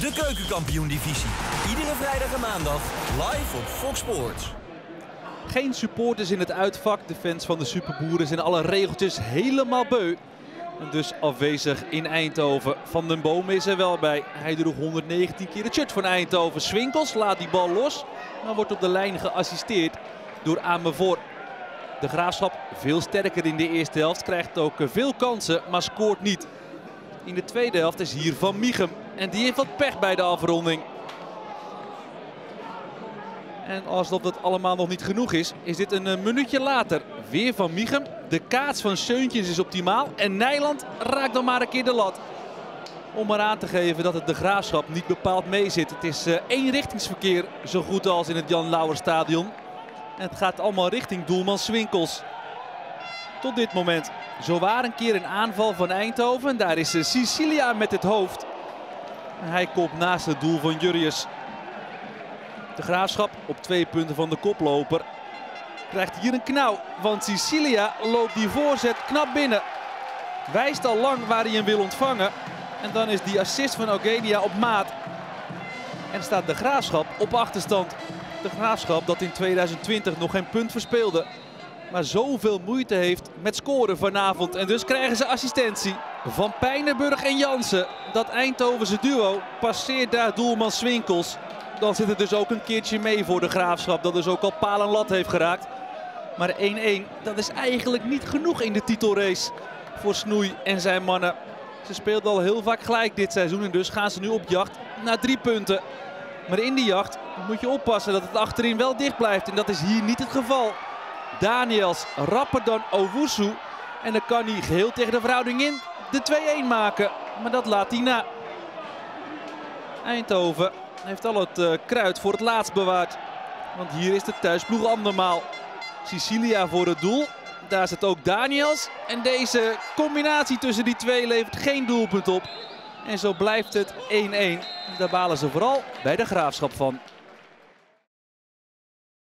De Keukenkampioen-divisie. Iedere vrijdag en maandag live op Fox Sports. Geen supporters in het uitvak. De fans van de Superboeren zijn alle regeltjes helemaal beu. En dus afwezig in Eindhoven. Van den Boom is er wel bij. Hij droeg 119 keer het shirt van Eindhoven. Swinkels laat die bal los, maar wordt op de lijn geassisteerd door Amervoort. De Graafschap veel sterker in de eerste helft. Krijgt ook veel kansen, maar scoort niet. In de tweede helft is hier Van Mieghem. En die heeft wat pech bij de afronding. En alsof dat allemaal nog niet genoeg is, is dit een minuutje later. Weer Van Mieghem. De kaats van Seuntjes is optimaal. En Nijland raakt dan maar een keer de lat. Om maar aan te geven dat het de Graafschap niet bepaald mee zit. Het is eenrichtingsverkeer zo goed als in het Jan Lauwerstadion. En het gaat allemaal richting doelman Swinkels. Tot dit moment. Zowaar een keer een aanval van Eindhoven. Daar is Sicilia met het hoofd. En hij komt naast het doel van Jurrius. De Graafschap op 2 punten van de koploper. Krijgt hier een knauw. Want Sicilia loopt die voorzet knap binnen. Wijst al lang waar hij hem wil ontvangen. En dan is die assist van Ogenia op maat. En staat de Graafschap op achterstand. De Graafschap dat in 2020 nog geen punt verspeelde. Maar zoveel moeite heeft met scoren vanavond. En dus krijgen ze assistentie van Pijnenburg en Jansen. Dat Eindhovense duo passeert daar doelman Swinkels. Dan zit het dus ook een keertje mee voor de Graafschap. Dat dus ook al paal en lat heeft geraakt. Maar 1-1, dat is eigenlijk niet genoeg in de titelrace voor Snoei en zijn mannen. Ze speelden al heel vaak gelijk dit seizoen. En dus gaan ze nu op jacht naar 3 punten. Maar in die jacht moet je oppassen dat het achterin wel dicht blijft. En dat is hier niet het geval. Daniels rapper dan Owusu. En dan kan hij geheel tegen de verhouding in de 2-1 maken. Maar dat laat hij na. Eindhoven heeft al het kruid voor het laatst bewaard. Want hier is de thuisploeg andermaal. Sicilia voor het doel. Daar zit ook Daniels. En deze combinatie tussen die twee levert geen doelpunt op. En zo blijft het 1-1. Daar balen ze vooral bij de Graafschap van.